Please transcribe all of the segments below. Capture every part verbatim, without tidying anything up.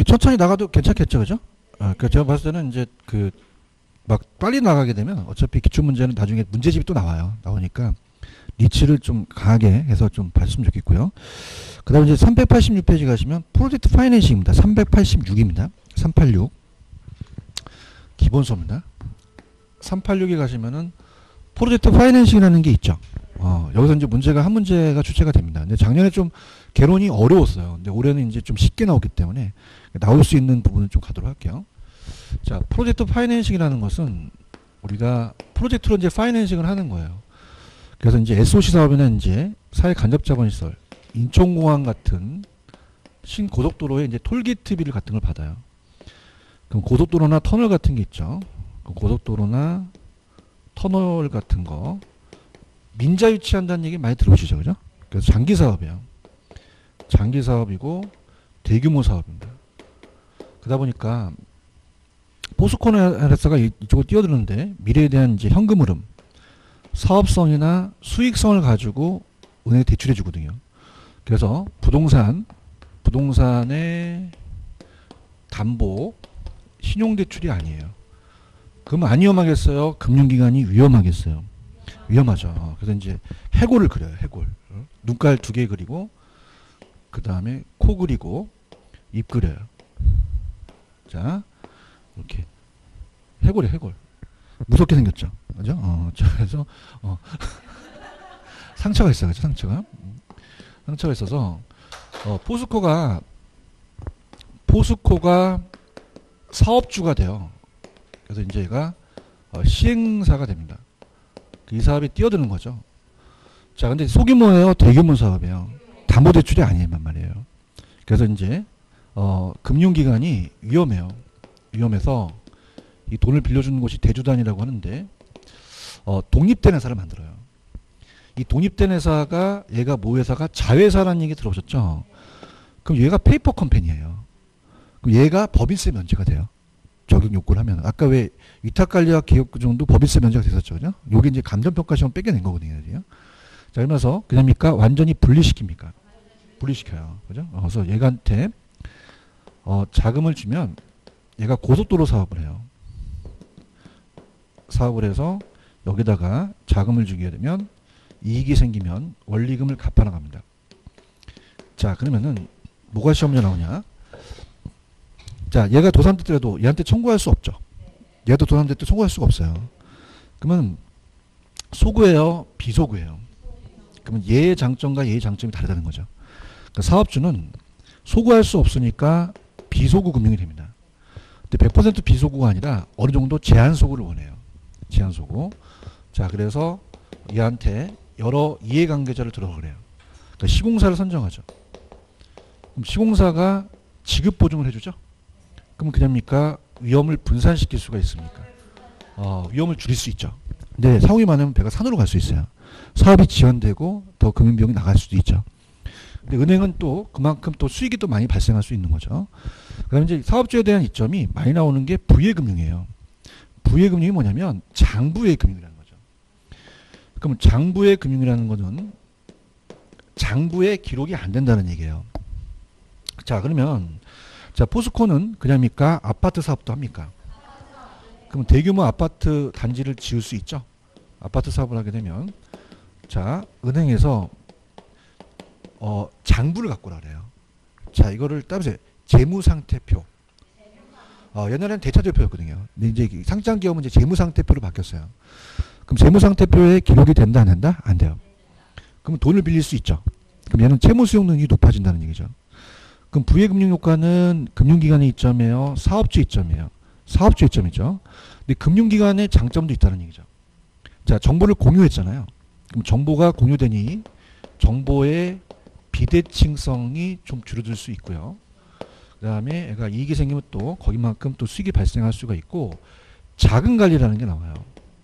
이게 천천히 나가도 괜찮겠죠, 그죠? 아, 그 제가 봤을 때는 이제 그 막 빨리 나가게 되면 어차피 기출 문제는 나중에 문제집이 또 나와요. 나오니까 리치를 좀 강하게 해서 좀 봤으면 좋겠고요. 그 다음에 이제 삼백팔십육 페이지 가시면 프로젝트 파이낸싱입니다. 삼백팔십육입니다. 삼백팔십육. 기본 수업입니다. 삼백팔십육에 가시면은 프로젝트 파이낸싱이라는 게 있죠. 어, 여기서 이제 문제가 한 문제가 출제가 됩니다. 근데 작년에 좀 개론이 어려웠어요. 근데 올해는 이제 좀 쉽게 나오기 때문에 나올 수 있는 부분을 좀 가도록 할게요. 자, 프로젝트 파이낸싱이라는 것은 우리가 프로젝트로 이제 파이낸싱을 하는 거예요. 그래서 이제 에스오씨 사업에는 이제 사회 간접 자본시설, 인천공항 같은 신고속도로에 이제 톨게이트비를 같은 걸 받아요. 그럼 고속도로나 터널 같은 게 있죠. 그럼 고속도로나 터널 같은 거 민자 유치한다는 얘기 많이 들어보시죠, 그죠? 그래서 장기 사업이에요. 장기 사업이고 대규모 사업입니다. 그러다 보니까 포스코나 회사가 이쪽으로 뛰어드는데 미래에 대한 이제 현금 흐름, 사업성이나 수익성을 가지고 은행에 대출해 주거든요. 그래서 부동산, 부동산의 담보, 신용대출이 아니에요. 그럼 안 위험하겠어요? 금융기관이 위험하겠어요? 위험하죠. 그래서 이제 해골을 그려요. 해골. 눈깔 두 개 그리고 그 다음에 코 그리고 입 그려요. 자, 이렇게 해골이 해골. 무섭게 생겼죠. 그죠? 어, 그래서 어. 상처가 있어요. 그죠? 상처가. 상처가 있어서 어, 포스코가 포스코가 사업주가 돼요. 그래서 이제 얘가 어, 시행사가 됩니다. 이 사업에 뛰어드는 거죠. 자, 근데 소규모예요, 대규모 사업이에요. 담보대출이 아니란 말이에요. 그래서 이제 어, 금융기관이 위험해요. 위험해서 이 돈을 빌려주는 곳이 대주단이라고 하는데 어, 독립된 회사를 만들어요. 이 독립된 회사가 얘가 모 회사가 자회사라는 얘기 들어보셨죠? 그럼 얘가 페이퍼 컴퍼니예요. 그럼 얘가 법인세 면제가 돼요. 적용 요구를 하면. 아까 왜 위탁관리와 기업구조도 법인세 면제가 됐었죠. 그죠? 요게 이제 감정평가 시험 빼겨낸 거거든요. 자, 그러면서 그냥입니까? 완전히 분리시킵니까? 분리시켜요. 그죠? 어, 그래서 얘한테 어, 자금을 주면 얘가 고속도로 사업을 해요. 사업을 해서 여기다가 자금을 주게 되면 이익이 생기면 원리금을 갚아 나갑니다. 자, 그러면은 뭐가 시험 문제 나오냐? 자, 얘가 도산됐더라도 얘한테 청구할 수 없죠. 얘도 도산됐도 청구할 수가 없어요. 그러면 소구예요? 비소구예요? 그러면 얘의 장점과 얘의 장점이 다르다는 거죠. 그러니까 사업주는 소구할 수 없으니까 비소구 금융이 됩니다. 근데 백 퍼센트 비소구가 아니라 어느 정도 제한 소구를 원해요. 제한 소구. 자, 그래서 얘한테 여러 이해관계자를 들어가 그래요. 그러니까 시공사를 선정하죠. 그럼 시공사가 지급 보증을 해주죠. 그럼 그냥입니까? 위험을 분산시킬 수가 있습니까? 어, 위험을 줄일 수 있죠. 근데 사고이 많으면 배가 산으로 갈 수 있어요. 사업이 지연되고 더 금융비용이 나갈 수도 있죠. 근데 은행은 또 그만큼 또 수익이 또 많이 발생할 수 있는 거죠. 그다음에 이제 사업주에 대한 이점이 많이 나오는 게 부예금융이에요. 부예금융이 뭐냐면 장부의 금융이라는 거죠. 그럼 장부의 금융이라는 거는 장부에 기록이 안 된다는 얘기예요. 자, 그러면 자, 포스코는 그냥입니까? 아파트 사업도 합니까? 그럼 대규모 아파트 단지를 지을 수 있죠. 아파트 사업을 하게 되면 자, 은행에서 어, 장부를 갖고 오라래요. 자, 이거를 따보세요. 재무상태표. 어, 옛날에는 대차대표였거든요. 근데 이제 상장 기업은 이제 재무상태표로 바뀌었어요. 그럼 재무상태표에 기록이 된다, 안 된다? 안 돼요. 그럼 돈을 빌릴 수 있죠. 그럼 얘는 채무 수용 능력이 높아진다는 얘기죠. 그럼 부예금융 효과는 금융기관의 이점이에요, 사업주 이점이에요. 사업주 이점이죠. 근데 금융기관의 장점도 있다는 얘기죠. 자, 정보를 공유했잖아요. 그럼 정보가 공유되니 정보의 비대칭성이 좀 줄어들 수 있고요. 그 다음에 얘가 이익이 생기면 또 거기만큼 또 수익이 발생할 수가 있고 자금관리라는 게 나와요.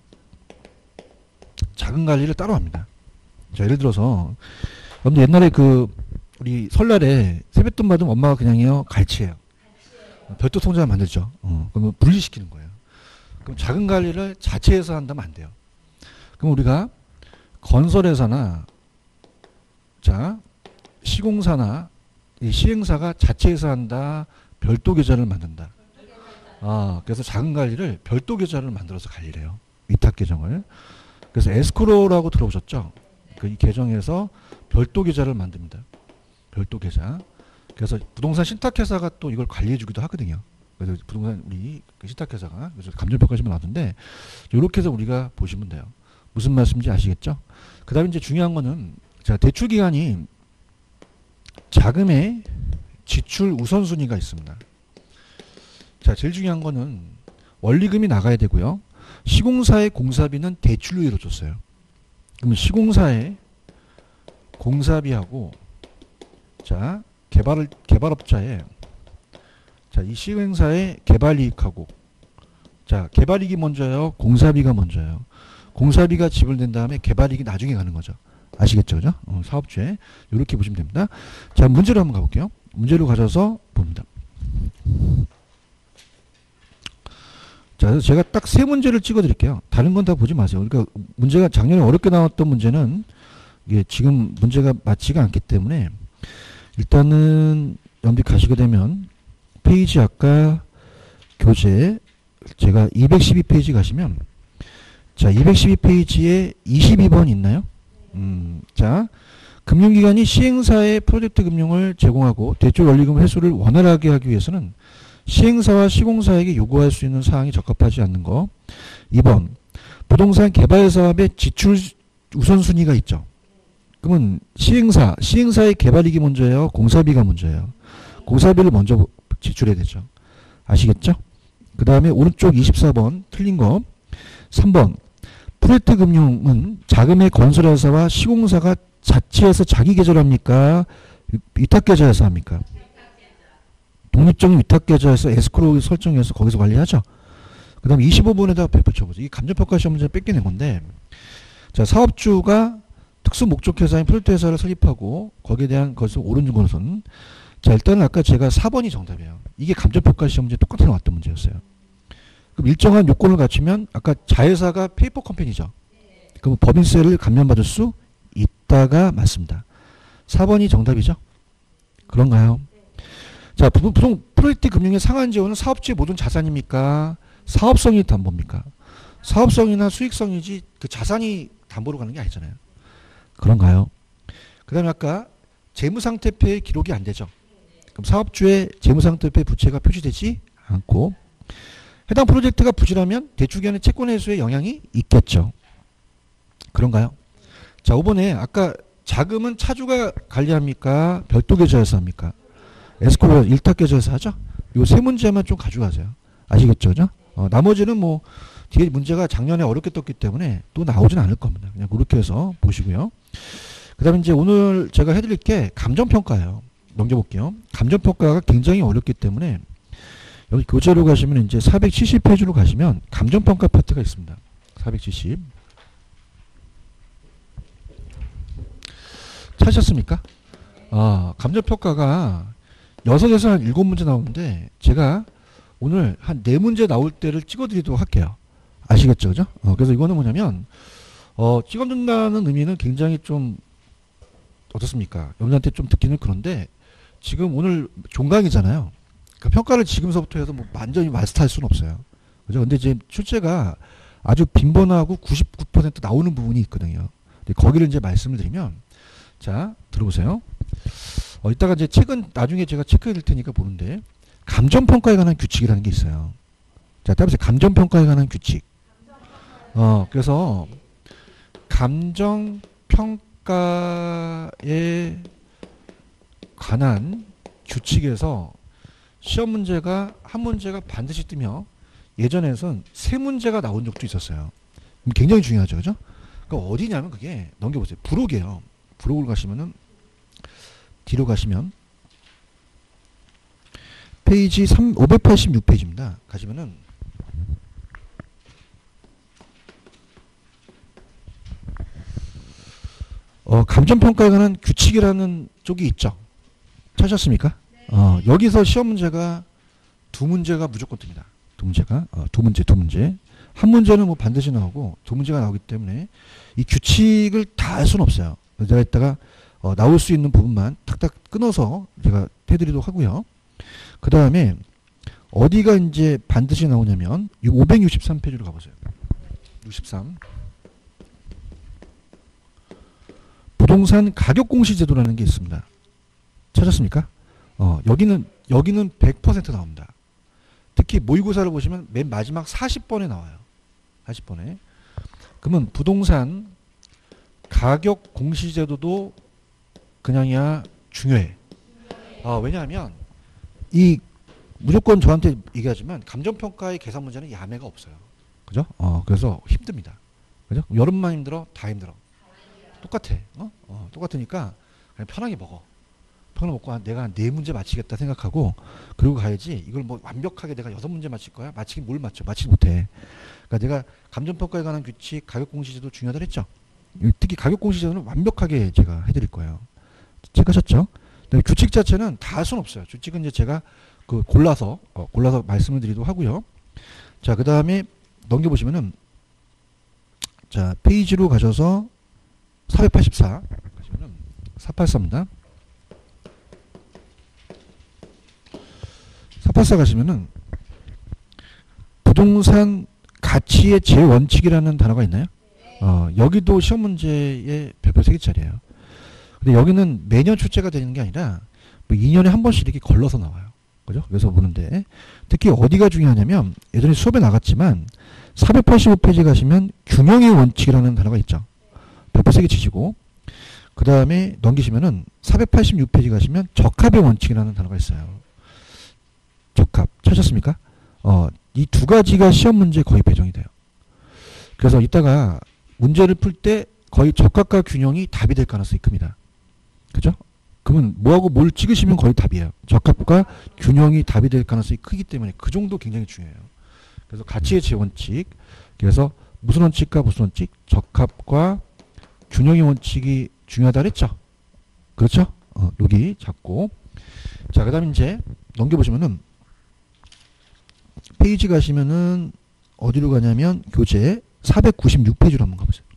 자금관리를 따로 합니다. 자, 예를 들어서 여러분들 옛날에 그 우리 설날에 세뱃돈 받으면 엄마가 그냥요 갈치예요. 별도 통장을 만들죠. 어, 그러면 분리시키는 거예요. 그럼 자금관리를 자체에서 한다면 안 돼요. 그럼 우리가 건설회사나 자 시공사나 이 시행사가 자체에서 한다, 별도 계좌를 만든다. 아, 그래서 자금 관리를 별도 계좌를 만들어서 관리해요. 위탁 계정을. 그래서 에스크로라고 들어보셨죠? 그 이 계정에서 별도 계좌를 만듭니다. 별도 계좌. 그래서 부동산 신탁회사가 또 이걸 관리해주기도 하거든요. 그래서 부동산 우리 그 신탁회사가 그래서 감정평가시면 나오는데 이렇게 해서 우리가 보시면 돼요. 무슨 말씀인지 아시겠죠? 그 다음에 이제 중요한 거는 자 대출 기간이 자금의 지출 우선순위가 있습니다. 자 제일 중요한 거는 원리금이 나가야 되고요. 시공사의 공사비는 대출로 이루어졌어요. 그러면 시공사의 공사비하고 자 개발을 개발업자의 자 이 시행사의 개발이익하고 자 개발이익이 먼저요, 공사비가 먼저요. 공사비가 지불된 다음에 개발이익이 나중에 가는 거죠. 아시겠죠, 그죠? 어, 사업주에 이렇게 보시면 됩니다. 자 문제로 한번 가볼게요. 문제로 가져서 봅니다. 자, 그래서 제가 딱 세 문제를 찍어 드릴게요. 다른 건 다 보지 마세요. 그러니까 문제가 작년에 어렵게 나왔던 문제는 이게 지금 문제가 맞지가 않기 때문에 일단은 연비 가시게 되면 페이지 아까 교재 제가 이백십이 페이지 가시면 자, 이백십이 페이지에 이십이 번 있나요? 음, 자, 금융기관이 시행사의 프로젝트 금융을 제공하고 대출 원리금 회수를 원활하게 하기 위해서는 시행사와 시공사에게 요구할 수 있는 사항이 적합하지 않는 거. 이 번 부동산 개발 사업의 지출 우선순위가 있죠. 그러면 시행사, 시행사의 개발이익이 먼저예요? 공사비가 먼저예요? 공사비를 먼저 지출해야 되죠. 아시겠죠? 그 다음에 오른쪽 이십사 번 틀린 거. 삼 번 프로젝트 금융은 자금의 건설회사와 시공사가 자치해서 자기 계좌로 합니까? 위탁계좌에서 합니까? 독립적인 위탁계좌에서 에스크로 설정해서 거기서 관리하죠. 그 다음에 이십오 번에다 붙여보죠. 이 감정평가 시험 문제 뺏겨낸 건데 자 사업주가 특수목적회사인 프로젝트회사를 설립하고 거기에 대한 것을 옳은 것은 자 일단은 아까 제가 사 번이 정답이에요. 이게 감정평가 시험 문제 똑같이 나왔던 문제였어요. 그럼 일정한 요건을 갖추면 아까 자회사가 페이퍼 컴퍼니죠. 그럼 법인세를 감면받을 수 있다가 맞습니다. 사 번이 정답이죠. 그런가요? 자, 보통 프로젝트 금융의 상한 지원은 사업주의 모든 자산입니까? 사업성이 담보입니까? 사업성이나 수익성이지 그 자산이 담보로 가는 게 아니잖아요. 그런가요? 그 다음에 아까 재무상태표의 기록이 안 되죠. 그럼 사업주의 재무상태표의 부채가 표시되지 않고 해당 프로젝트가 부실하면 대출기관의 채권 회수에 영향이 있겠죠. 그런가요? 자, 오 번에 아까 자금은 차주가 관리합니까? 별도 계좌에서 합니까? 에스크로 일탁 계좌에서 하죠. 요 세 문제만 좀 가져가세요. 아시겠죠? 그죠? 어, 나머지는 뭐 뒤에 문제가 작년에 어렵게 떴기 때문에 또 나오진 않을 겁니다. 그냥 그렇게 해서 보시고요. 그 다음에 이제 오늘 제가 해드릴 게 감정평가예요. 넘겨볼게요. 감정평가가 굉장히 어렵기 때문에 여기 교재로 가시면 이제 사백칠십 페이지로 가시면 감정평가 파트가 있습니다. 사백칠십. 찾으셨습니까? 아, 감정평가가 여섯에서 한 일곱 문제 나오는데 제가 오늘 한 네 문제 나올 때를 찍어드리도록 할게요. 아시겠죠? 그죠? 어, 그래서 이거는 뭐냐면 어, 찍어준다는 의미는 굉장히 좀 어떻습니까? 여러분한테 좀 듣기는 그런데 지금 오늘 종강이잖아요. 그러니까 평가를 지금서부터 해서 뭐 완전히 마스터할 수는 없어요. 그죠? 근데 이제 출제가 아주 빈번하고 구십구 퍼센트 나오는 부분이 있거든요. 근데 거기를 이제 말씀을 드리면 자, 들어보세요. 어, 이따가 이제 책은 나중에 제가 체크해 드릴 테니까 보는데 감정평가에 관한 규칙이라는 게 있어요. 자, 따라서 감정평가에 관한 규칙. 어, 그래서 감정평가에 관한 규칙에서 시험 문제가 한 문제가 반드시 뜨며 예전에선 세 문제가 나온 적도 있었어요. 굉장히 중요하죠. 그죠? 그러니까 어디냐면 그게 넘겨보세요. 부록이에요. 부록을 가시면은 뒤로 가시면 페이지 오백팔십육 페이지입니다. 가시면은 어, 감정평가에 관한 규칙이라는 쪽이 있죠. 찾으셨습니까? 네. 어, 여기서 시험 문제가 두 문제가 무조건 뜹니다. 두 문제가 어, 두 문제 두 문제 한 문제는 뭐 반드시 나오고 두 문제가 나오기 때문에 이 규칙을 다 할 수는 없어요. 제가 이따가 어, 나올 수 있는 부분만 탁탁 끊어서 제가 해드리도록 하고요. 그 다음에 어디가 이제 반드시 나오냐면 이 오백육십삼 페이지로 가보세요. 육십삼. 부동산 가격 공시 제도라는 게 있습니다. 찾았습니까? 어, 여기는 여기는 백 퍼센트 나옵니다. 특히 모의고사를 보시면 맨 마지막 사십 번에 나와요. 사십 번에. 그러면 부동산 가격 공시 제도도 그냥이야 중요해. 어, 왜냐하면 이 무조건 저한테 얘기하지만 감정평가의 계산 문제는 야매가 없어요. 그죠? 어, 그래서 힘듭니다. 그죠? 여름만 힘들어? 다 힘들어. 똑같아. 어? 어, 똑같으니까 그냥 편하게 먹어. 편하게 먹고 한, 내가 한 네 문제 맞히겠다 생각하고 그리고 가야지. 이걸 뭐 완벽하게 내가 여섯 문제 맞힐 거야? 맞히긴 뭘 맞춰? 맞히지 못해. 그러니까 내가 감정평가에 관한 규칙, 가격공시제도 중요하다 했죠. 특히 가격공시제도는 완벽하게 제가 해드릴 거예요. 체크하셨죠? 규칙 자체는 다 할 수는 없어요. 규칙은 이제 제가 그 골라서 어, 골라서 말씀을 드리도록 하고요. 자, 그 다음에 넘겨보시면은 자 페이지로 가셔서 사백팔십사 가시면은 사백팔십사입니다. 사백팔십사 가시면은 부동산 가치의 제원칙이라는 단어가 있나요? 어, 여기도 시험 문제의 별표 세 개짜리예요. 근데 여기는 매년 출제가 되는 게 아니라 뭐 이 년에 한 번씩 이렇게 걸러서 나와요. 그죠? 그래서 보는데 특히 어디가 중요하냐면 예전에 수업에 나갔지만 사백팔십오 페이지 가시면 균형의 원칙이라는 단어가 있죠. 별표 세 개 치시고 그 다음에 넘기시면은 사백팔십육 페이지 가시면 적합의 원칙이라는 단어가 있어요. 적합 찾았습니까? 어, 이 두 가지가 시험 문제에 거의 배정이 돼요. 그래서 이따가 문제를 풀 때 거의 적합과 균형이 답이 될 가능성이 큽니다. 그죠? 그러면 뭐하고 뭘 찍으시면 거의 답이에요. 적합과 균형이 답이 될 가능성이 크기 때문에 그 정도 굉장히 중요해요. 그래서 가치의 제원칙, 그래서 무슨 원칙과 무슨 원칙? 적합과 균형의 원칙이 중요하다 그랬죠? 그렇죠? 어, 여기 잡고. 자, 그 다음에 이제 넘겨보시면은 페이지 가시면은 어디로 가냐면 교재 사백구십육 페이지로 한번 가보세요.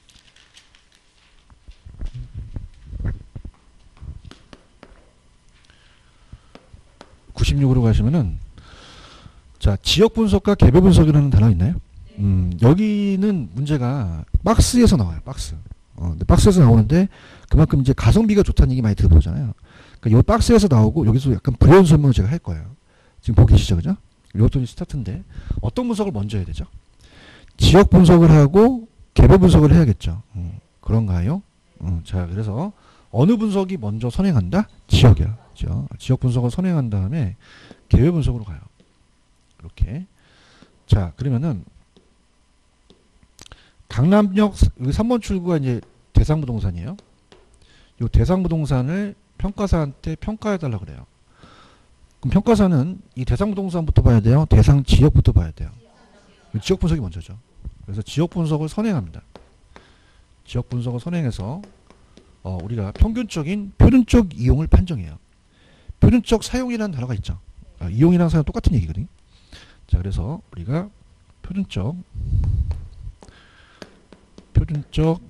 구십육으로 가시면은 자 지역 분석과 개별 분석이라는 단어가 있나요? 음, 여기는 문제가 박스에서 나와요. 박스. 어, 근데 박스에서 나오는데 그만큼 이제 가성비가 좋다는 얘기 많이 들어보잖아요. 그러니까 이 박스에서 나오고 여기서 약간 브레인 설명을 제가 할 거예요. 지금 보고 계시죠, 그죠? 이것도 스타트인데 어떤 분석을 먼저 해야 되죠? 지역 분석을 하고 개별 분석을 해야겠죠. 음, 그런가요? 음, 자, 그래서 어느 분석이 먼저 선행한다? 지역이야. 그렇죠? 지역 분석을 선행한 다음에 개별 분석으로 가요. 이렇게. 자, 그러면은 강남역 삼 번 출구가 이제 대상부동산이에요. 이 대상부동산을 평가사한테 평가해달라고 그래요. 그럼 평가사는 이 대상부동산부터 봐야 돼요? 대상 지역부터 봐야 돼요? 지역 분석이 먼저죠. 그래서 지역 분석을 선행합니다. 지역 분석을 선행해서 어, 우리가 평균적인 표준적 이용을 판정해요. 표준적 사용이라는 단어가 있죠. 아, 이용이랑 사용 똑같은 얘기거든요. 자, 그래서 우리가 표준적 표준적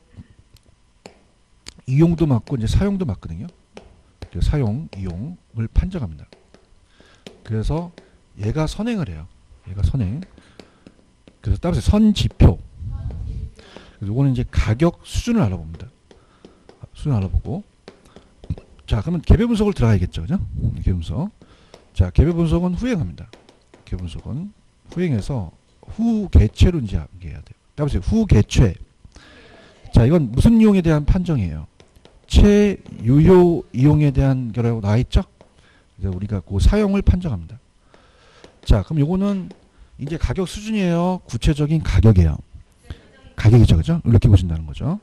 이용도 맞고 이제 사용도 맞거든요. 사용, 이용을 판정합니다. 그래서 얘가 선행을 해요. 얘가 선행. 그래서 따라서 선지표. 그래서 이거는 이제 가격 수준을 알아봅니다. 수준을 알아보고. 자, 그러면 개별 분석을 들어가야겠죠, 그죠? 개별 분석. 자, 개별 분석은 후행합니다. 개별 분석은 후행해서 후 개체로 이제 해야 돼요. 따라서 후 개체. 자, 이건 무슨 이용에 대한 판정이에요? 최유효 이용에 대한 거라고 나와 있죠? 그래서 우리가 그 사용을 판정합니다. 자, 그럼 요거는 이제 가격 수준이에요? 구체적인 가격이에요? 가격이죠, 그죠? 이렇게 보신다는 거죠.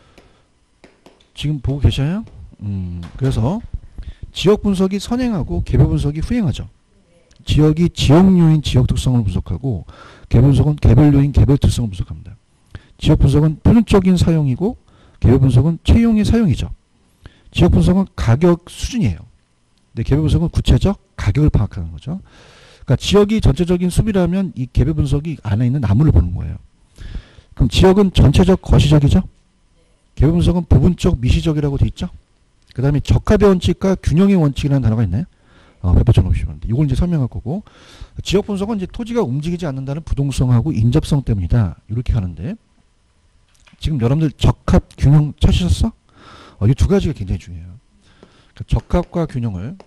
지금 보고 계셔요? 음, 그래서 지역 분석이 선행하고 개별 분석이 후행하죠. 지역이 지역 요인 지역 특성을 분석하고 개별 분석은 개별 요인 개별 특성을 분석합니다. 지역 분석은 표준적인 사용이고 개별 분석은 채용의 사용이죠. 지역 분석은 가격 수준이에요. 근데 개별 분석은 구체적 가격을 파악하는 거죠. 그러니까 지역이 전체적인 수비라면 이 개별 분석이 안에 있는 나무를 보는 거예요. 그럼 지역은 전체적 거시적이죠. 개별 분석은 부분적 미시적이라고 돼 있죠. 그 다음에 적합의 원칙과 균형의 원칙이라는 단어가 있나요? 어, 백 팔천오백십오 원. 이걸 이제 설명할 거고, 지역 분석은 이제 토지가 움직이지 않는다는 부동성하고 인접성 때문이다. 이렇게 하는데, 지금 여러분들 적합 균형 찾으셨어? 어, 이 두 가지가 굉장히 중요해요. 그러니까 적합과 균형을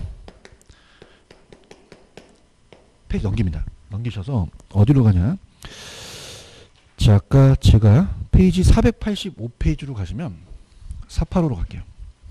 페이지 넘깁니다. 넘기셔서 어디로 가냐? 자, 아까 제가 페이지 사백팔십오 페이지로 가시면 사백팔십오로 갈게요.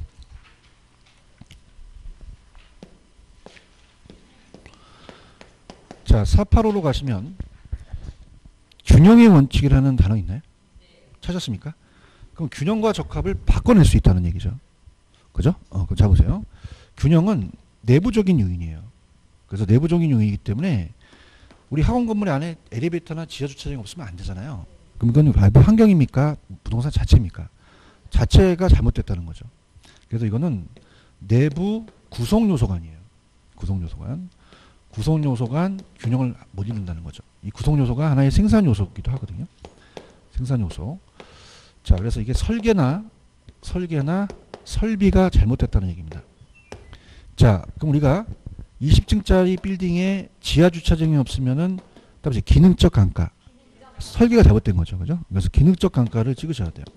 자, 사백팔십오로 가시면 균형의 원칙이라는 단어 있나요? 찾았습니까? 그럼 균형과 적합을 바꿔낼 수 있다는 얘기죠. 그죠? 어, 그럼 자 보세요. 균형은 내부적인 요인이에요. 그래서 내부적인 요인이기 때문에 우리 학원 건물 안에 엘리베이터나 지하 주차장이 없으면 안 되잖아요. 그럼 이건 외부 환경입니까? 부동산 자체입니까? 자체가 잘못됐다는 거죠. 그래서 이거는 내부 구성 요소가 아니에요. 구성 요소간. 구성 요소간 균형을 못 이룬다는 거죠. 이 구성 요소가 하나의 생산 요소이기도 하거든요. 생산 요소. 자, 그래서 이게 설계나 설계나 설비가 잘못됐다는 얘기입니다. 자, 그럼 우리가 이십 층짜리 빌딩에 지하 주차장이 없으면은 다음에 기능적 강가. 설계가 잘못된 거죠. 그죠? 그래서 기능적 강가를 찍으셔야 돼요.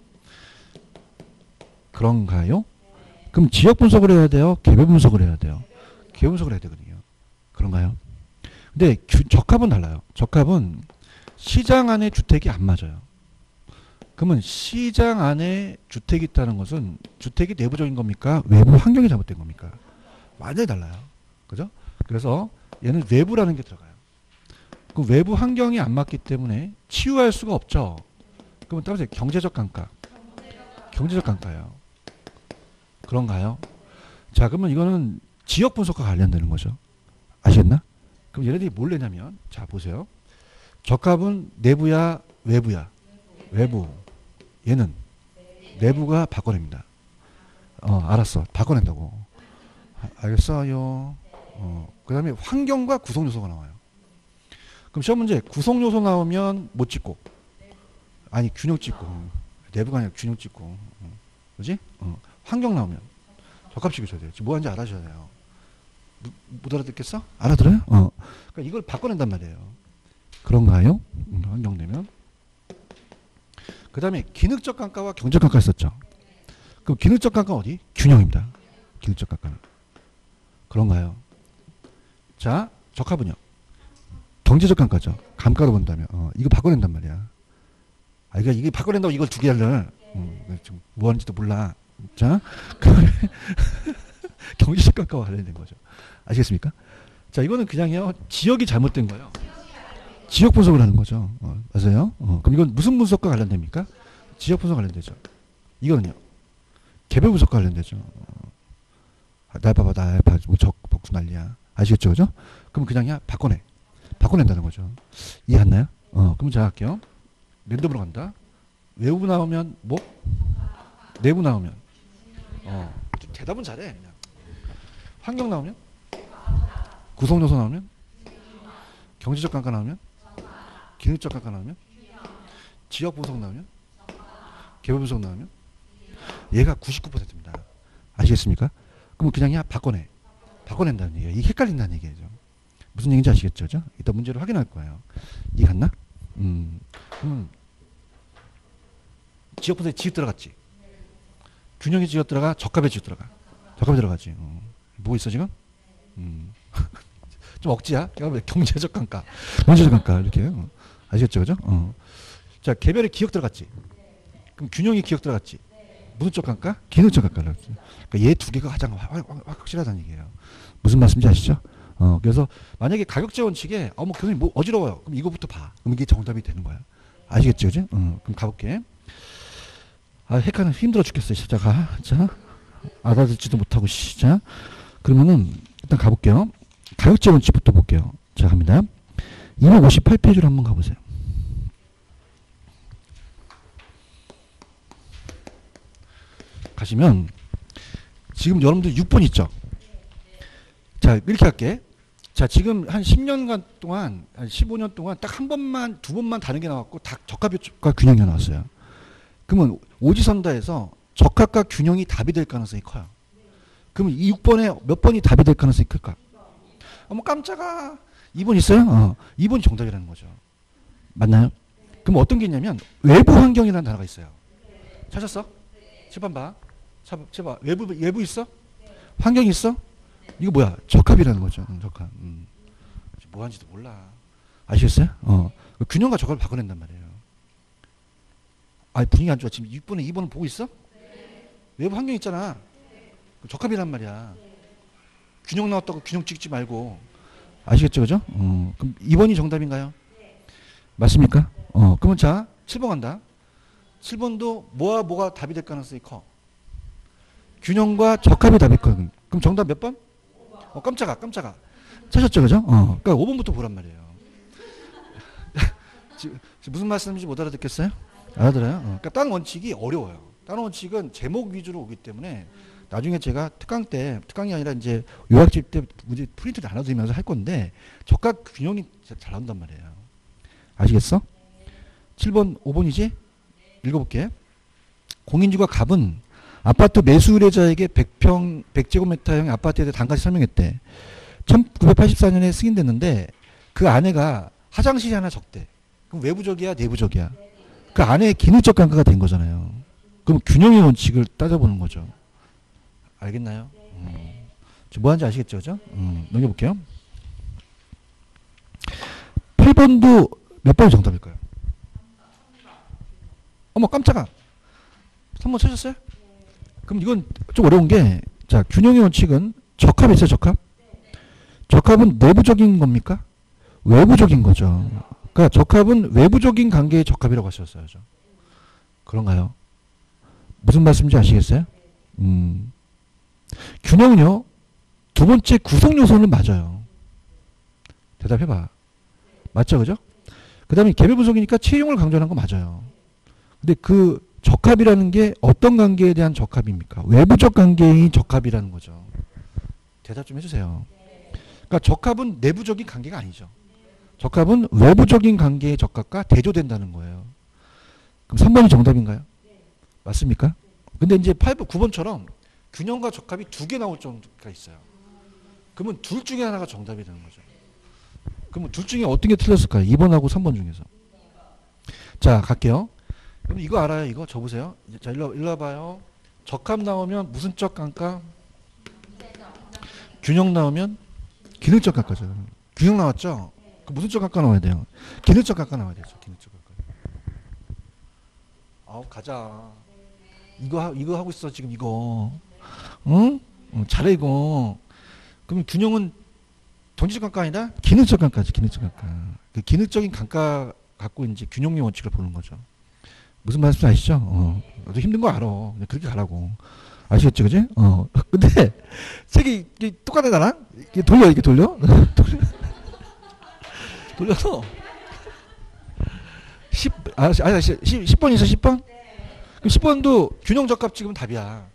그런가요? 그럼 지역 분석을 해야 돼요? 개별 분석을 해야 돼요? 개별 분석을 해야 되거든요. 그런가요? 근데 규, 적합은 달라요. 적합은 시장 안에 주택이 안 맞아요. 그러면 시장 안에 주택이 있다는 것은 주택이 내부적인 겁니까? 외부 환경이 잘못된 겁니까? 완전히 달라요. 그죠? 그래서 얘는 외부라는 게 들어가요. 그 외부 환경이 안 맞기 때문에 치유할 수가 없죠. 그러면 따라서 경제적 강가. 경제적 강가예요. 그런가요? 자, 그러면 이거는 지역 분석과 관련되는 거죠. 아시겠나? 그럼 얘네들이 뭘 내냐면, 자, 보세요. 적합은 내부야, 외부야? 외부. 얘는 내부가 바꿔냅니다. 어, 알았어. 바꿔낸다고. 아, 알겠어요. 어, 그 다음에 환경과 구성 요소가 나와요. 그럼 시험 문제, 구성 요소 나오면 못 찍고. 아니, 균형 찍고. 내부가 아니라 균형 찍고. 어, 그지? 어, 환경 나오면 적합 찍으셔야 돼요. 지금 뭐 하는지 알아셔야 돼요. 못 알아듣겠어? 알아들어요? 어. 그러니까 이걸 바꿔낸단 말이에요. 그런가요? 음, 환경 되면. 그 다음에 기능적 강가와 경제적 강가 있었죠. 그럼 기능적 강가 어디? 균형입니다. 기능적 강가는. 그런가요? 자, 적합은요? 경제적 강가죠. 감가로 본다면. 어, 이거 바꿔낸단 말이야. 아, 이게, 이게 바꿔낸다고 이걸 두 개를, 음, 지금 뭐 하는지도 몰라. 자, 경제적 강가와 관련된 거죠. 아시겠습니까? 자, 이거는 그냥요, 지역이 잘못된 거예요. 지역 분석을 하는 거죠. 어, 맞아요? 어, 그럼 이건 무슨 분석과 관련됩니까? 지역 분석 관련되죠. 이거는요, 개별 분석과 관련되죠. 어, 날 봐봐, 날 봐, 뭐 적, 복수 난리야. 아시겠죠? 그죠? 그럼 그냥야, 바꿔내. 바꿔낸다는 거죠. 이해 안 나요? 어, 그럼 제가 할게요. 랜덤으로 간다. 외부 나오면 뭐? 내부 나오면? 어, 대답은 잘해. 그냥. 환경 나오면? 구성 요소 나오면? 경제적 강가 나오면? 기능적 강가 나오면? 지역 분석 나오면? 개별 분석 나오면? 얘가 구십구 퍼센트입니다. 아시겠습니까? 그럼 그냥 야 바꿔내. 바꿔낸다는 얘기예요. 이게 헷갈린다는 얘기죠. 무슨 얘기인지 아시겠죠? 그죠? 이따 문제를 확인할 거예요. 이해 갔나? 음, 음. 지역 분석에 지읒 들어갔지? 균형이 지읒 들어가? 적합에 지읒 들어가? 적합에 들어가지. 어. 뭐 있어 지금? 음. 좀 억지야? 경제적 강가. 경제적 강가. 이렇게. 어. 아시겠죠? 그죠? 어. 자, 개별에 기억 들어갔지? 그럼 균형이 기억 들어갔지? 무슨 쪽 강가? 기능적 강가를. 그러니까 얘 두 개가 가장 확, 확, 확, 확실하다는 얘기예요. 무슨 말씀인지 아시죠? 어, 그래서 만약에 가격제 원칙에 어, 뭐 교수님 뭐 어지러워요. 그럼 이거부터 봐. 그럼 이게 정답이 되는 거야. 아시겠죠? 그죠? 어, 그럼 가볼게. 아, 헷갈려. 힘들어 죽겠어요. 시작아. 자, 알아듣지도 못하고 시작. 그러면은 일단 가볼게요. 가격제 원칙부터 볼게요. 자, 갑니다. 이백오십팔 페이지로 한번 가보세요. 가시면 지금 여러분들 육 번 있죠? 자, 이렇게 할게. 자, 지금 한 십 년간 동안, 한 십오 년 동안 딱 한 번만, 두 번만 다른 게 나왔고 다 적합과 균형이 나왔어요. 그러면 오지선다에서 적합과 균형이 답이 될 가능성이 커요. 그러면 이 육 번에 몇 번이 답이 될 가능성이 클까? 어머 깜짝아. 이 번 있어요? 어. 이 번이 정답이라는 거죠. 맞나요? 그럼 어떤 게 있냐면 외부 환경이라는 단어가 있어요. 찾았어? 칠 번 봐. 칠 번. 외부 외부 있어? 환경이 있어? 이거 뭐야? 적합이라는 거죠. 음, 적합. 음. 뭐 하는지도 몰라. 아시겠어요? 어. 균형과 적합을 바꿔낸단 말이에요. 아, 분위기 안 좋아. 지금 육 번에 이 번은 보고 있어? 외부 환경 있잖아. 적합이란 말이야. 균형 나왔다고 균형 찍지 말고. 아시겠죠? 그죠? 어. 그럼 이 번이 정답인가요? 맞습니까? 어. 그러면 자, 칠 번 간다. 칠 번도 뭐와 뭐가 답이 될 가능성이 커? 균형과 적합이 답이 커. 그럼 정답 몇 번? 어, 깜짝아, 깜짝아. 찾았죠? 그죠? 어. 그러니까 오 번부터 보란 말이에요. 지금, 지금 무슨 말씀인지 못 알아듣겠어요? 알아들어요? 어. 그러니까 다른 원칙이 어려워요. 다른 원칙은 제목 위주로 오기 때문에 나중에 제가 특강 때, 특강이 아니라 이제 요약집 때 문제 프린트를 나눠드리면서 할 건데 적합 균형이 잘 나온단 말이에요. 아시겠어? 칠 번, 오 번이지? 읽어볼게. 공인주가 갑은 아파트 매수 의뢰자에게 백 평, 백 제곱미터형 아파트에 대해 단가를 설명했대. 천구백팔십사 년에 승인됐는데 그 아내가 화장실이 하나 적대. 그럼 외부적이야, 내부적이야? 그 아내의 기능적 감가가 된 거잖아요. 그럼 균형의 원칙을 따져보는 거죠. 알겠나요? 음. 뭐 하는지 아시겠죠? 그죠? 음. 넘겨볼게요. 팔 번도 몇 번이 정답일까요? 어머 깜짝아. 삼 번 찾았어요? 그럼 이건 좀 어려운 게, 자, 균형의 원칙은 적합이 있어요, 적합? 적합은 내부적인 겁니까? 외부적인 거죠. 그러니까 적합은 외부적인 관계의 적합이라고 하셨어요. 그런가요? 무슨 말씀인지 아시겠어요? 음. 균형은요, 두 번째 구성 요소는 맞아요. 대답해봐. 맞죠, 그죠? 그 다음에 개별 분석이니까 채용을 강조하는 거 맞아요. 근데 그 적합이라는 게 어떤 관계에 대한 적합입니까? 외부적 관계의 적합이라는 거죠. 대답 좀 해주세요. 그러니까 적합은 내부적인 관계가 아니죠. 적합은 외부적인 관계의 적합과 대조된다는 거예요. 그럼 삼 번이 정답인가요? 맞습니까? 근데 이제 팔 번, 구 번처럼 균형과 적합이 두 개 나올 정도가 있어요. 그러면 둘 중에 하나가 정답이 되는 거죠. 그러면 둘 중에 어떤 게 틀렸을까요? 이 번하고 삼 번 중에서. 자, 갈게요. 그럼 이거 알아요? 이거 적으세요. 자, 일로, 일로 와봐요. 적합 나오면 무슨 적 감가? 균형 나오면 기능적 감가죠. 균형 나왔죠? 그 무슨 적 감가 나와야 돼요? 기능적 감가 나와야 되죠. 기능적 감가. 아우, 가자. 이거, 하, 이거 하고 있어, 지금 이거. 응? 어, 잘해, 이거. 그러면 균형은 정치적 감가 아니라 기능적 감가지, 기능적 감가. 그 기능적인 감가 갖고 이제 균형의 원칙을 보는 거죠. 무슨 말씀인지 아시죠? 어. 너 힘든 거 알아. 그냥 그렇게 가라고. 아시겠죠, 그지? 어. 근데 색이 똑같아 나랑? 이게 돌려, 이게 돌려? 돌려. 돌려서 십, 아, 아니, 십, 십 번 있어, 십 번? 그럼 십 번도 균형 적합 지금 답이야.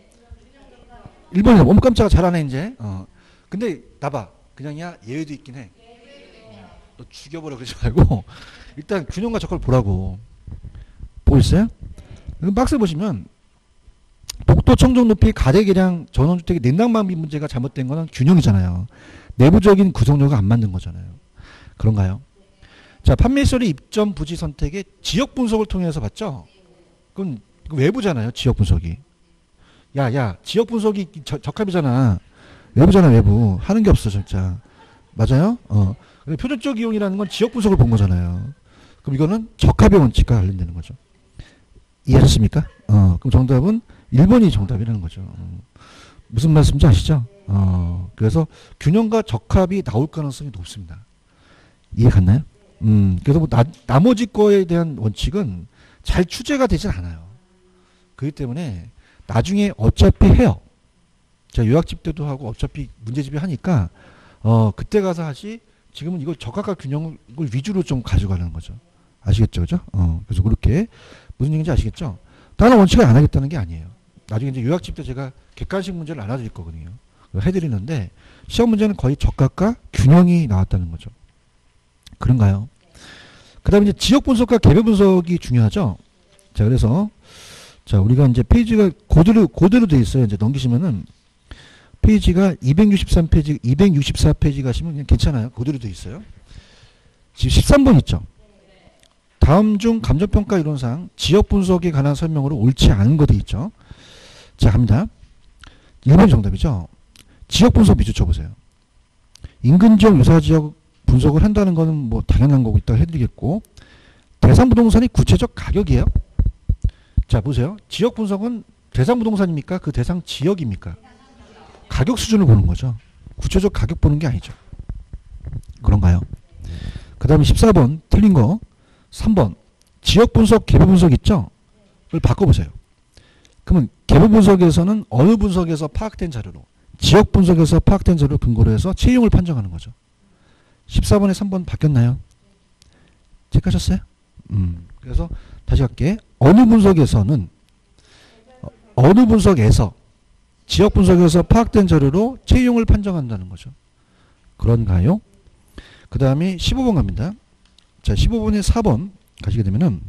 일 번이다. 어머 깜짝아, 잘하네 이제. 어. 근데 나봐. 그냥이야 예외도 있긴 해. 어. 너 죽여버려 그러지 말고 일단 균형과 적합을 보라고. 보고 있어요? 박스 보시면 복도 청정 높이 가대 계량 전원주택의 냉난방비 문제가 잘못된 거는 균형이잖아요. 내부적인 구성료가 안 맞는 거잖아요. 그런가요? 자, 판매시설의 입점 부지 선택의 지역 분석을 통해서 봤죠? 그건 외부잖아요. 지역 분석이. 야, 야, 지역 분석이 저, 적합이잖아. 외부잖아, 외부. 하는 게 없어, 진짜. 맞아요? 어. 표준적 이용이라는 건 지역 분석을 본 거잖아요. 그럼 이거는 적합의 원칙과 관련되는 거죠. 이해하셨습니까? 어, 그럼 정답은 일 번이 정답이라는 거죠. 어. 무슨 말씀인지 아시죠? 어, 그래서 균형과 적합이 나올 가능성이 높습니다. 이해 갔나요? 음, 그래서 뭐 나, 나머지 거에 대한 원칙은 잘 추제가 되진 않아요. 그렇기 때문에 나중에 어차피 해요. 제가 요약집 때도 하고 어차피 문제집이 하니까 어, 그때 가서 하시. 지금은 이걸 적합과 균형을 위주로 좀 가져가는 거죠. 아시겠죠? 그죠? 어, 그래서 그렇게 무슨 얘기인지 아시겠죠? 다른 원칙을 안 하겠다는 게 아니에요. 나중에 이제 요약집 때 제가 객관식 문제를 나눠드릴 거거든요. 해드리는데 시험 문제는 거의 적합과 균형이 나왔다는 거죠. 그런가요? 그 다음에 이제 지역 분석과 개별 분석이 중요하죠. 자, 그래서 자, 우리가 이제 페이지가 그대로, 그대로 돼 있어요. 이제 넘기시면은 페이지가 이백육십삼 페이지, 이백육십사 페이지 가시면 그냥 괜찮아요. 그대로 돼 있어요. 지금 십삼 번 있죠. 다음 중 감정평가 이론상 지역 분석에 관한 설명으로 옳지 않은 거 돼 있죠. 자, 갑니다. 일 번 정답이죠. 지역 분석 밑줄 쳐보세요. 인근 지역, 유사 지역 분석을 한다는 거는 뭐 당연한 거고 있다고 해드리겠고, 대상 부동산이 구체적 가격이에요. 자, 보세요. 지역 분석은 대상 부동산입니까? 그 대상 지역입니까? 가격 수준을 보는 거죠. 구체적 가격 보는 게 아니죠. 그런가요? 그 다음에 십사 번 틀린 거. 삼 번 지역 분석, 개별 분석 있죠? 그걸 바꿔보세요. 그러면 개별 분석에서는 어느 분석에서 파악된 자료로, 지역 분석에서 파악된 자료를 근거로 해서 채용을 판정하는 거죠. 십사 번에 삼 번 바뀌었나요? 체크하셨어요? 음. 그래서 다시 할게. 어느 분석에서는, 어느 분석에서, 지역 분석에서 파악된 자료로 채용을 판정한다는 거죠. 그런가요? 그 다음에 십오 번 갑니다. 자, 십오 번에 사 번 가시게 되면은,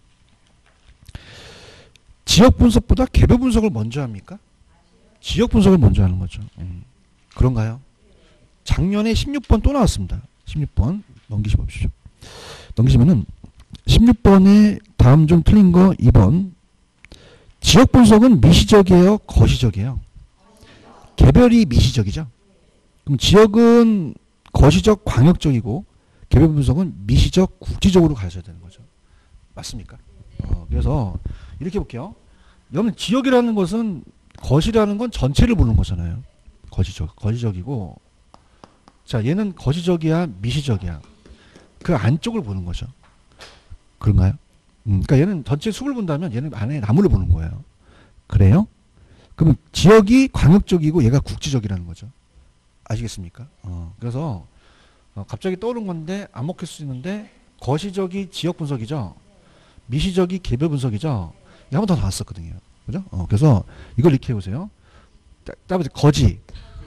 지역 분석보다 개별 분석을 먼저 합니까? 지역 분석을 먼저 하는 거죠. 음. 그런가요? 작년에 십육 번 또 나왔습니다. 십육 번 넘기시십시오. 넘기시면은 십육 번에 다음 중 틀린 거 이 번. 지역 분석은 미시적이에요? 거시적이에요? 개별이 미시적이죠. 그럼 지역은 거시적 광역적이고 개별 분석은 미시적 국지적으로 가셔야 되는 거죠. 맞습니까? 어, 그래서 이렇게 볼게요. 여러분 지역이라는 것은, 거시라는 건 전체를 보는 거잖아요. 거시적, 거시적이고, 자, 얘는 거시적이야, 미시적이야. 그 안쪽을 보는 거죠. 그런가요? 음, 그러니까 얘는 전체 숲을 본다면 얘는 안에 나무를 보는 거예요. 그래요? 그러면 지역이 광역적이고 얘가 국지적이라는 거죠. 아시겠습니까? 어, 그래서 어, 갑자기 떠오른 건데 안 먹힐 수 있는데, 거시적이 지역 분석이죠. 미시적이 개별 분석이죠. 한 번 더 나왔었거든요. 그죠? 어, 그래서 이걸 이렇게 해보세요. 따라서 거지.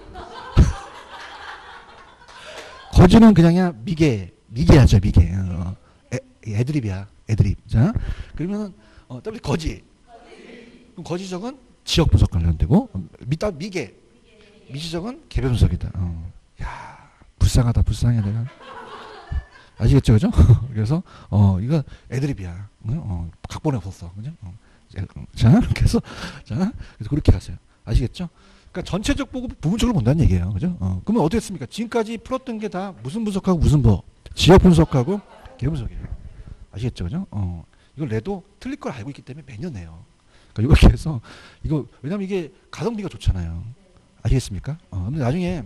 거지는 그냥, 그냥 미개, 미개하죠, 미개. 어, 애, 애드립이야, 애드립. 자, 그러면은, 어, 따라서 거지. 그럼 거지적은 지역 분석 관련되고, 미, 따, 미개. 미시적은 개별 분석이다. 어. 야, 불쌍하다, 불쌍해, 내가. 아시겠죠, 그죠? 그래서, 어, 이거 애드립이야. 어, 각본에 없었어. 그죠? 어. 자, 그래서, 자, 그래서 그렇게 가세요. 아시겠죠? 그러니까 전체적 보고 부분적으로 본다는 얘기예요. 그죠? 어, 그러면 어떻게 했습니까? 지금까지 풀었던 게 다 무슨 분석하고 무슨 분? 지역 분석하고 개별 분석이에요. 아시겠죠? 그죠? 어, 이걸 내도 틀릴 걸 알고 있기 때문에 매년 내요. 그러니까 이렇게 해서, 이거, 왜냐면 이게 가성비가 좋잖아요. 아시겠습니까? 어, 근데 나중에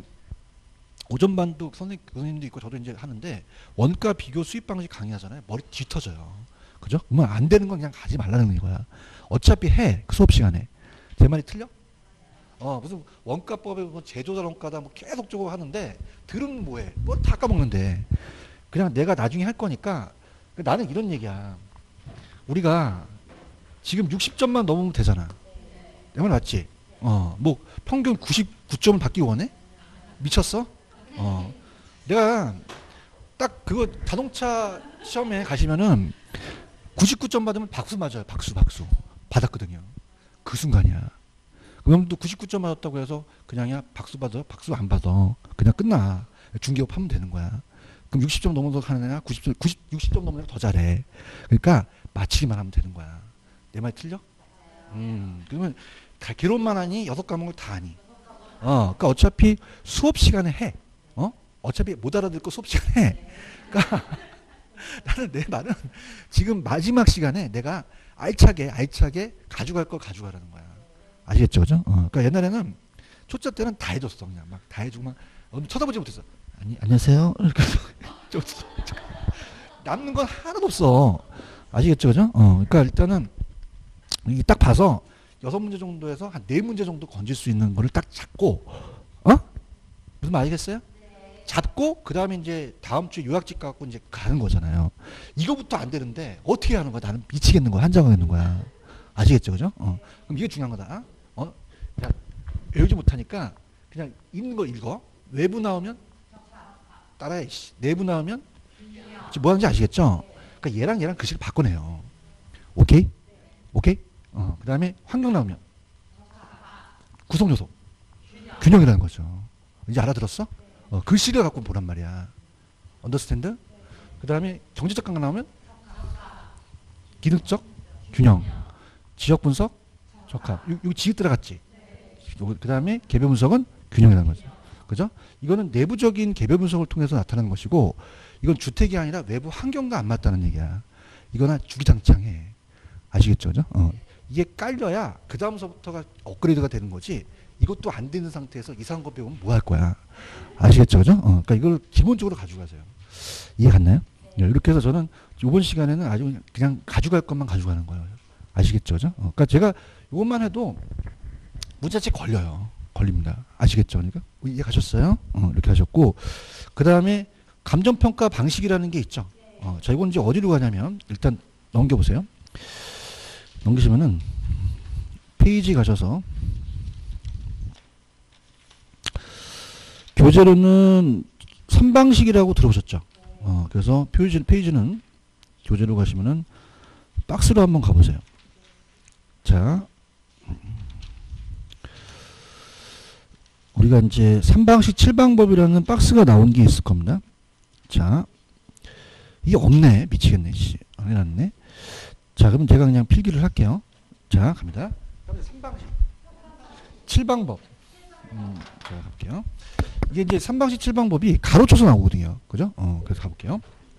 오전반도 선생님, 선생님도 있고 저도 이제 하는데, 원가 비교 수입 방식 강의하잖아요. 머리 뒤터져요. 그죠? 그러면 안 되는 건 그냥 가지 말라는 거야. 어차피 해, 그 수업 시간에. 제 말이 틀려? 어, 무슨 원가법에 뭐 제조자 원가다 뭐 계속 저거 하는데, 들으면 뭐해? 뭐 다 까먹는데. 그냥 내가 나중에 할 거니까, 나는 이런 얘기야. 우리가 지금 육십 점만 넘으면 되잖아. 내 말 맞지? 어, 뭐 평균 구십구 점을 받기 원해? 미쳤어? 어, 내가 딱 그거 자동차 시험에 가시면은 구십구 점 받으면 박수 맞아요. 박수, 박수. 받았거든요. 그 순간이야. 그럼 또 구십구 점 받았다고 해서 그냥이야 박수 받아? 박수 안 받아. 그냥 끝나. 중개업 하면 되는 거야. 그럼 육십 점 넘어서 하는 애가 구십 점, 구십, 육십 점 넘으면 더 잘해. 그러니까 맞히기만 하면 되는 거야. 내 말 틀려? 음, 그러면 다 개론만 하니 여섯 과목을 다 하니. 어, 그러니까 어차피 수업 시간에 해. 어? 어차피 못 알아들 거 수업 시간에 해. 그러니까 나는 내 말은 지금 마지막 시간에 내가 알차게 알차게 가져갈 걸 가져가라는 거야. 아시겠죠, 그죠? 어, 그러니까 옛날에는 초짜 때는 다 해줬어, 그냥 막 다 해주고 막 어, 쳐다보지 못했어. 아니 안녕하세요. 이렇게 남는 건 하나도 없어. 아시겠죠, 그죠? 어, 그러니까 일단은 이게 딱 봐서 여섯 문제 정도에서 한 네 문제 정도 건질 수 있는 거를 딱 잡고, 어? 무슨 말 알겠어요? 잡고 그 다음에 이제 다음 주 요약집 갖고 이제 가는 거잖아요. 이거부터 안 되는데 어떻게 하는 거야? 나는 미치겠는 거야. 한장하겠는 거야. 아시겠죠, 그죠? 어. 그럼 이게 중요한 거다. 어? 야, 외우지 못하니까 그냥 읽는 거 읽어. 외부 나오면 따라해. 내부 나오면 뭐 하는지 아시겠죠? 그러니까 얘랑 얘랑 글씨를 바꿔내요. 오케이? 오케이? 어. 그 다음에 환경 나오면 구성요소. 균형이라는 거죠. 이제 알아들었어? 어, 글씨를 갖고 보란 말이야. 언더스탠드? 그 다음에 경제적 감각 나오면 기능적 균형, 지적 분석, 적합. 요, 요 지읒 들어갔지. 그 다음에 개별 분석은 균형이라는 거죠. 그죠? 이거는 내부적인 개별 분석을 통해서 나타나는 것이고, 이건 주택이 아니라 외부 환경과 안 맞다는 얘기야. 이거는 주기장창해. 아시겠죠? 그죠? 어. 이게 깔려야 그 다음서부터가 업그레이드가 되는 거지. 이것도 안 되는 상태에서 이상한 거 배우면 뭐 할 거야. 아시겠죠? 그죠? 어. 그러니까 이걸 기본적으로 가져가세요. 이해 갔나요? 네, 이렇게 해서 저는 이번 시간에는 아주 그냥 가져갈 것만 가져가는 거예요. 아시겠죠? 그죠? 어. 그러니까 제가 이것만 해도 문자책 걸려요. 걸립니다. 아시겠죠? 그러니까 이해 가셨어요? 어, 이렇게 하셨고, 그 다음에 감정평가 방식이라는 게 있죠. 어, 자, 이건 이제 어디로 가냐면 일단 넘겨보세요. 넘기시면은 페이지 가셔서 교재로는 삼방식이라고 들어보셨죠? 어, 그래서 페이지, 페이지는 교재로 가시면은 박스로 한번 가보세요. 자, 우리가 이제 삼방식 칠방법이라는 박스가 나온 게 있을 겁니다. 자, 이게 없네. 미치겠네. 씨. 안 해놨네. 자, 그럼 제가 그냥 필기를 할게요. 자, 갑니다. 삼방식 칠방법. 음, 자, 갈게요. 이게 이제 삼방식 칠방법이 가로쳐서 나오거든요. 그죠? 어, 그래서 가볼게요.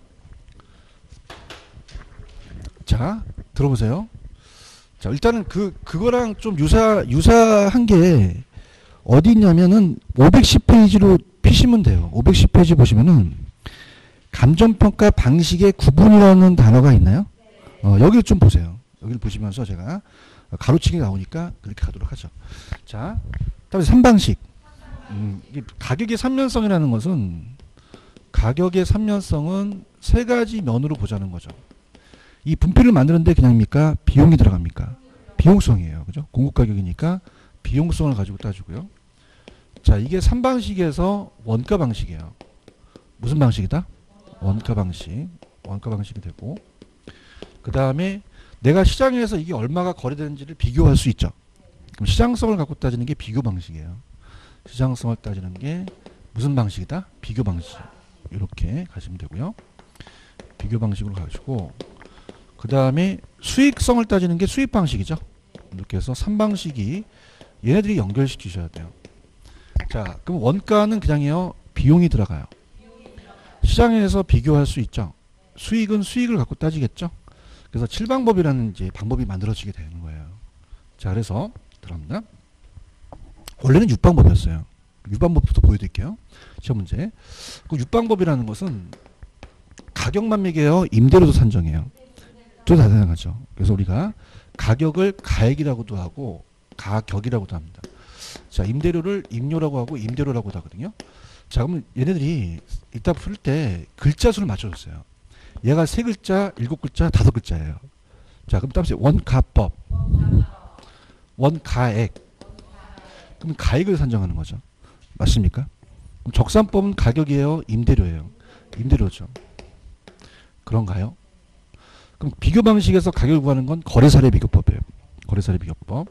자, 들어보세요. 자, 일단은 그, 그거랑 좀 유사, 유사한 게 어디 있냐면은 오백십 페이지로 피시면 돼요. 오백십 페이지 보시면은 감정평가 방식의 구분이라는 단어가 있나요? 어, 여기를 좀 보세요. 여기를 보시면서 제가 가로치기 나오니까 그렇게 가도록 하죠. 자, 다음에 삼방식. 음, 이 가격의 삼면성이라는 것은 가격의 삼면성은 세 가지 면으로 보자는 거죠. 이 분필을 만드는데 그냥입니까? 비용이 들어갑니까? 비용성이에요. 그죠? 공급 가격이니까 비용성을 가지고 따지고요. 자, 이게 삼방식에서 원가 방식이에요. 무슨 방식이다? 원가 방식. 원가 방식이 되고, 그 다음에 내가 시장에서 이게 얼마가 거래되는지를 비교할 수 있죠. 그럼 시장성을 갖고 따지는 게 비교 방식이에요. 시장성을 따지는 게 무슨 방식이다? 비교 방식. 이렇게 가시면 되고요. 비교 방식으로 가시고, 그 다음에 수익성을 따지는 게 수익 방식이죠. 이렇게 해서 삼방식이 얘네들이 연결시키셔야 돼요. 자, 그럼 원가는 그냥요, 비용이 들어가요. 시장에서 비교할 수 있죠. 수익은 수익을 갖고 따지겠죠. 그래서 칠방법이라는 이제 방법이 만들어지게 되는 거예요. 자, 그래서 들어갑니다. 원래는 육방법이었어요. 육방법부터 보여드릴게요. 시험 문제. 그 육방법이라는 것은 가격만 매겨요, 임대료도 산정해요. 또 다양하죠. 그래서 우리가 가격을 가액이라고도 하고 가격이라고도 합니다. 자, 임대료를 임료라고 하고 임대료라고도 하거든요. 자, 그러면 얘네들이 이따 풀 때 글자 수를 맞춰줬어요. 얘가 세 글자, 일곱 글자, 다섯 글자예요. 자, 그럼 다음에 원가법, 원가액. 그럼 가액을 산정하는 거죠. 맞습니까? 그럼 적산법은 가격이에요, 임대료예요. 임대료죠. 그런가요? 그럼 비교 방식에서 가격을 구하는 건 거래사례 비교법이에요. 거래사례 비교법.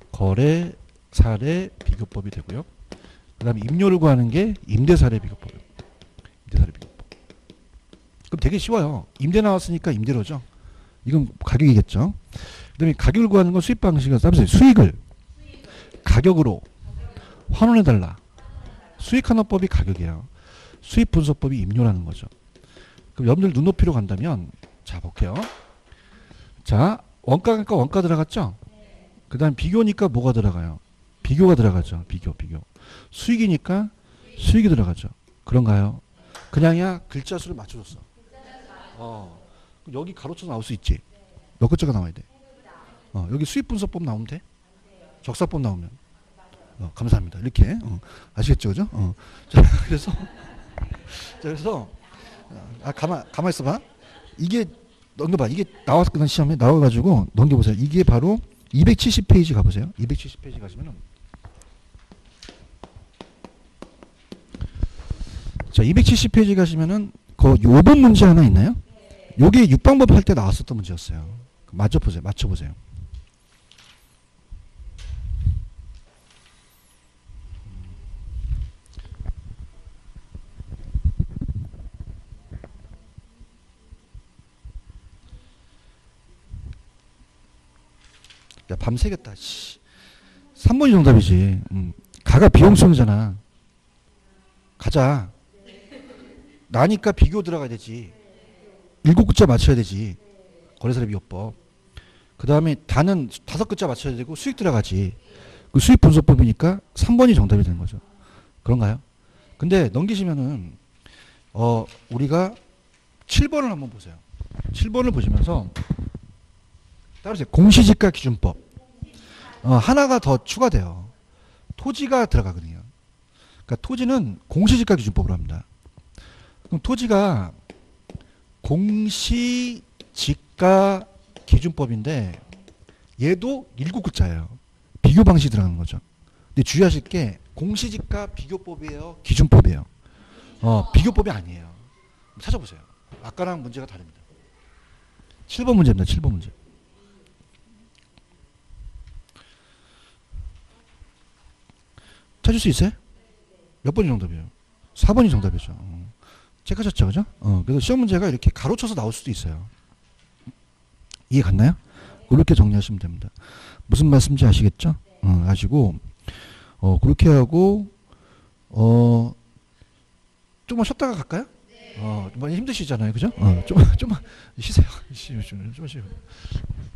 거래사례 비교법이 되고요. 그 다음에 임료를 구하는 게 임대사례 비교법이에요. 임대사례 비교법. 그럼 되게 쉬워요. 임대 나왔으니까 임대료죠. 이건 가격이겠죠. 그 다음에 가격을 구하는 건 수입 방식에서 수익을 가격으로 환원해달라. 수익환원법이 가격이에요. 수입 분석법이 임료라는 거죠. 그럼 여러분들 눈높이로 간다면, 자, 볼게요. 자, 원가니까 원가 들어갔죠? 그 다음 비교니까 뭐가 들어가요? 비교가 들어가죠. 비교, 비교. 수익이니까 수익이 들어가죠. 그런가요? 그냥이야 글자 수를 맞춰줬어. 어. 그럼 여기 가로쳐 나올 수 있지? 몇 글자가 나와야 돼? 어, 여기 수입 분석법 나오면 돼? 적사법 나오면. 어, 감사합니다. 이렇게. 어, 아시겠죠? 그죠? 어. 자, 그래서, 자, 그래서, 아, 가만, 가만 있어봐. 이게, 넘겨봐. 이게 나왔거든, 시험에. 나와가지고, 넘겨보세요. 이게 바로 이백칠십 페이지 가보세요. 이백칠십 페이지 가시면은. 자, 이백칠십 페이지 가시면은, 그 오 번 문제 하나 있나요? 요게 육방법 할 때 나왔었던 문제였어요. 맞춰보세요. 맞춰보세요. 야, 밤새겠다. 씨. 삼 번이 정답이지. 음. 가가 비용수잖아. 가자. 나니까 비교 들어가야 되지. 일곱 글자 맞춰야 되지. 거래사례비교법. 그 다음에 다는 다섯 글자 맞춰야 되고 수익 들어가지. 그 수익 분석법이니까 삼 번이 정답이 되는 거죠. 그런가요? 근데 넘기시면은 어 우리가 칠 번을 한번 보세요. 칠 번을 보시면서 따르세요. 공시지가 기준법. 어, 하나가 더 추가돼요. 토지가 들어가거든요. 그러니까 토지는 공시지가 기준법으로 합니다. 그럼 토지가 공시지가 기준법인데 얘도 일곱 글자예요. 비교 방식이 들어가는 거죠. 근데 주의하실 게 공시지가 비교법이에요, 기준법이에요. 어, 비교법이 아니에요. 찾아보세요. 아까랑 문제가 다릅니다. 칠 번 문제입니다. 칠 번 문제. 찾을 수 있어요? 몇 번이 정답이에요? 사 번이 정답이죠. 어. 체크하셨죠, 그죠? 어, 그래서 시험 문제가 이렇게 가로쳐서 나올 수도 있어요. 이해 갔나요? 그렇게 정리하시면 됩니다. 무슨 말씀인지 아시겠죠? 어, 아시고, 어, 그렇게 하고, 어, 조금만 쉬었다가 갈까요? 어, 많이 힘드시잖아요, 그죠? 어, 좀, 좀만 쉬세요. 좀, 좀, 좀 쉬세요.